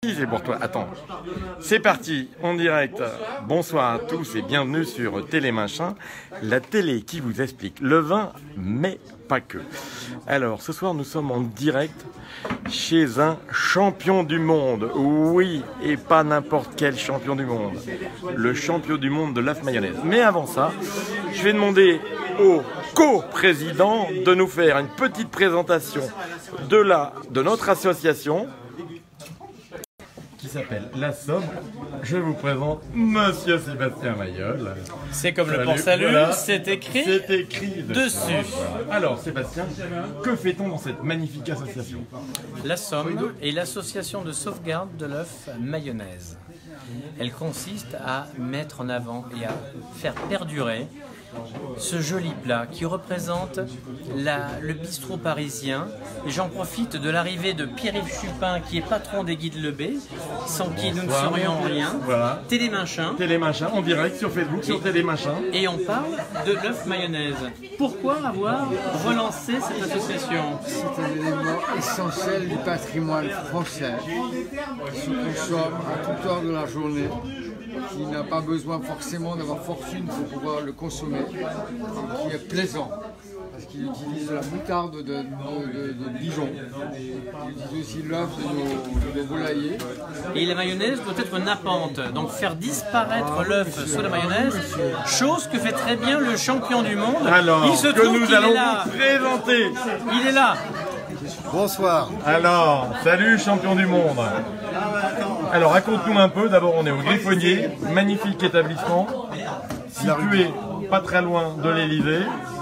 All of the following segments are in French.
C'est pour toi. Attends, c'est parti, en direct. Bonsoir à tous et bienvenue sur Télémachin, la télé qui vous explique le vin, mais pas que. Alors, ce soir, nous sommes en direct chez un champion du monde. Oui, et pas n'importe quel champion du monde. Le champion du monde de l'œuf mayonnaise. Mais avant ça, je vais demander au co-président de nous faire une petite présentation de notre association qui s'appelle La Somme. Je vous présente Monsieur Sébastien Mayol. C'est comme le port salut, voilà. C'est écrit dessus. Voilà. Alors Sébastien, que fait-on dans cette magnifique association? La Somme est l'association de sauvegarde de l'œuf mayonnaise. Elle consiste à mettre en avant et à faire perdurer ce joli plat qui représente le bistrot parisien. Et j'en profite de l'arrivée de Pierre-Yves Chupin, qui est patron des Guides Lebé, sans qui nous ne serions rien. Voilà. Télémachin. Télémachin, en direct sur Facebook, sur Télémachin. Et on parle de l'œuf mayonnaise. Pourquoi avoir relancé cette association? C'est un élément essentiel du patrimoine français qui se consomme à toute heure de la journée, qui n'a pas besoin forcément d'avoir fortune pour pouvoir le consommer, qui est plaisant, parce qu'il utilise la moutarde de Dijon, il utilise aussi l'œuf de nos volaillers. Et la mayonnaise doit être nappante, donc faire disparaître l'œuf sous la mayonnaise, chose que fait très bien le champion du monde. Alors, il se trouve nous allons vous présenter. Il est là. Bonsoir. Alors, salut champion du monde. Alors raconte-nous un peu, d'abord on est au Griffonnier, magnifique établissement, situé pas très loin de l'Elysée.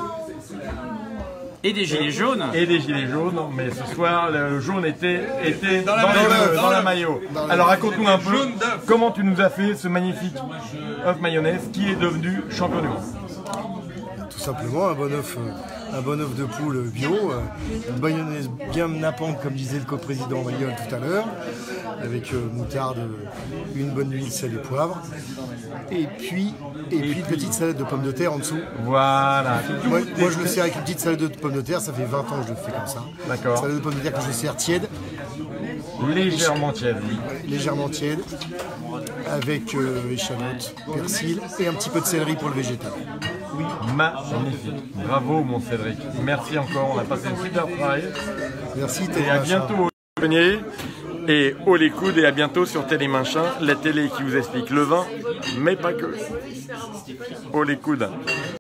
Et des gilets jaunes. Et des gilets jaunes, mais ce soir le jaune était dans la maillot. Alors raconte-nous un peu comment tu nous as fait ce magnifique œuf mayonnaise qui est devenu champion du monde. Tout simplement un bon œuf de poule bio, une mayonnaise bien nappante comme disait le co-président Mayol tout à l'heure, avec moutarde, une bonne huile, sel et poivre, et puis une petite salade de pommes de terre en dessous. Voilà. Moi je le sers avec une petite salade de pommes de terre, ça fait 20 ans que je le fais comme ça. D'accord. Salade de pommes de terre que je sers tiède. Légèrement tiède. Légèrement tiède, avec échalote, persil et un petit peu de céleri pour le végétal. Oui, magnifique. Bravo mon Cédric. Merci encore, on a passé une super soirée. Merci. Et à bientôt au Griffonnier et au Les Coudes et à bientôt sur Télémachin, la télé qui vous explique le vin, mais pas que. Au Les Coudes.